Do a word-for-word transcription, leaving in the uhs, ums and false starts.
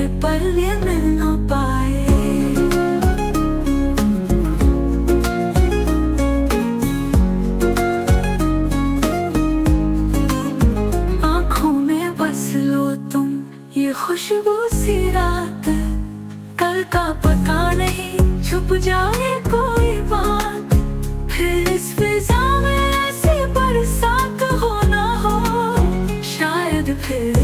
पर ये मिल ना पाए। आँखों में बस लो तुम, ये खुशबू सी रात, कल का पता नहीं, छुप जाए कोई बात, फिर इस फिजा में ऐसी बरसात हो ना हो, शायद फिर